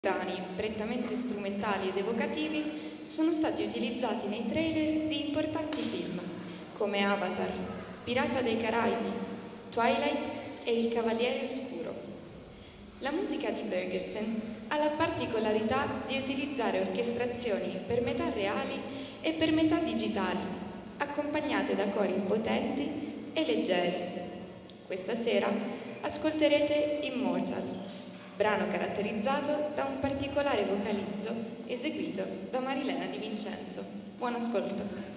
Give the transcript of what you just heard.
Brani prettamente strumentali ed evocativi sono stati utilizzati nei trailer di importanti film come Avatar, Pirata dei Caraibi, Twilight e Il Cavaliere Oscuro. La musica di Bergersen ha la particolarità di utilizzare orchestrazioni per metà reali e per metà digitali, accompagnate da cori potenti e leggeri. Questa sera ascolterete Immortal, brano caratterizzato da un particolare vocalizzo eseguito da Marilena Di Vincenzo. Buon ascolto!